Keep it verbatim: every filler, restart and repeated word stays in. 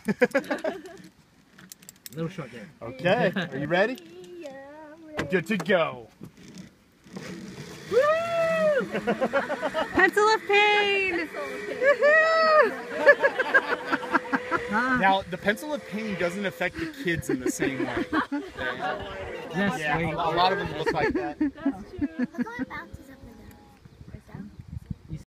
Little short there. Okay, are you ready? Yeah. Good to go. Woo! Pencil of pain! Now, the pencil of pain doesn't affect the kids in the same way. Yes, Yeah, wait. a lot of them look like that. That's true. I thought about to